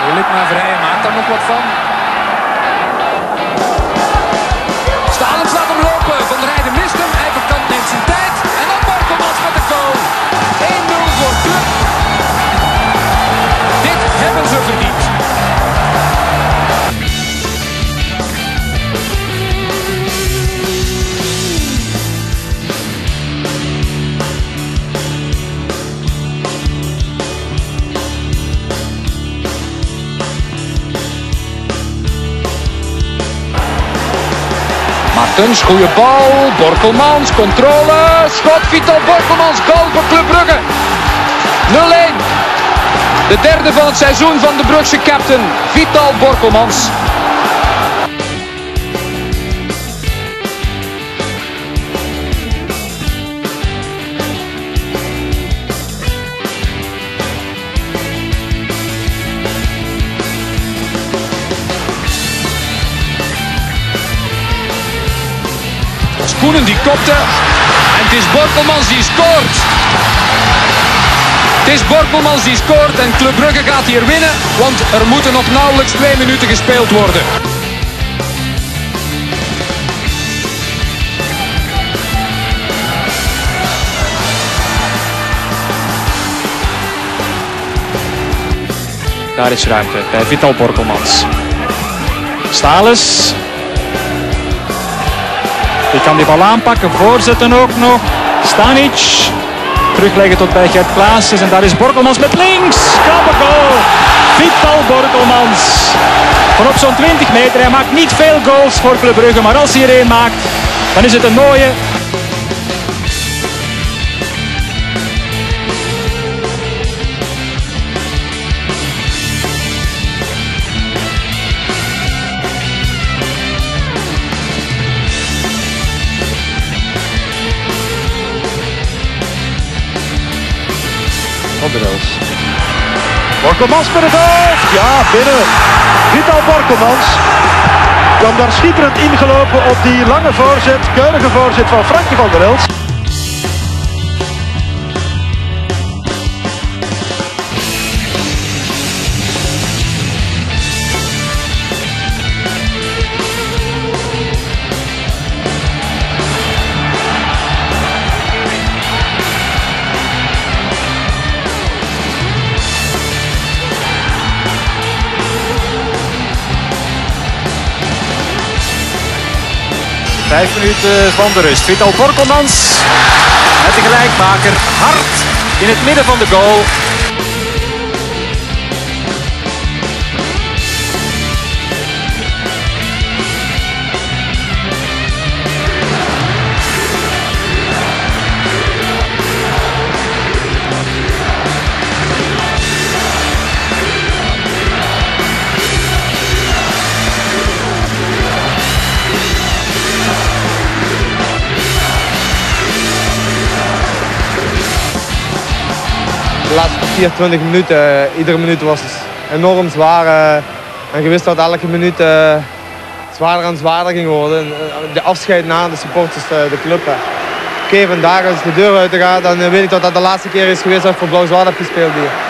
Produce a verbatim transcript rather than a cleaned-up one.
Moeilijk, maar Verheijen maakt daar nog wat van. Stalens laat hem lopen. Van der Heijden mist hem. Eiverkamp neemt zijn tijd. En dan Borkelmans met de goal. één nul voor Club. Dit hebben ze verdiend. Martens, goede bal, Borkelmans, controle, schot, Vital Borkelmans, goal voor Club Brugge. nul één. De derde van het seizoen van de Brugse captain, Vital Borkelmans. Koenen die kopte en het is Borkelmans die scoort. Het is Borkelmans die scoort en Club Brugge gaat hier winnen, want er moeten nog nauwelijks twee minuten gespeeld worden. Daar is ruimte bij Vital Borkelmans. Stalens. Die kan die bal aanpakken, voorzetten ook nog. Stanic. Terugleggen tot bij Gert Klaasjes. En daar is Borkelmans met links. Knappe goal. Vital Borkelmans. Van op zo'n twintig meter. Hij maakt niet veel goals voor Club Brugge. Maar als hij er één maakt, dan is het een mooie. Van der Elst. Borkelmans met het hoofd. Ja, binnen. Vital Borkelmans kwam daar schitterend ingelopen op die lange voorzet. Keurige voorzet van Frankie van der Elst. Vijf minuten van de rust. Vital Borkelmans met de gelijkmaker. Hard in het midden van de goal. De laatste vierentwintig minuten, iedere minuut was enorm zwaar. Uh, en je wist dat elke minuut uh, zwaarder en zwaarder ging worden. Uh, de afscheid na de supporters, uh, de club. Uh. Oké, vandaag als de deur uit gaat, dan uh, weet ik dat dat de laatste keer is geweest dat ik voor Blauw-Zwart heb gespeeld hier.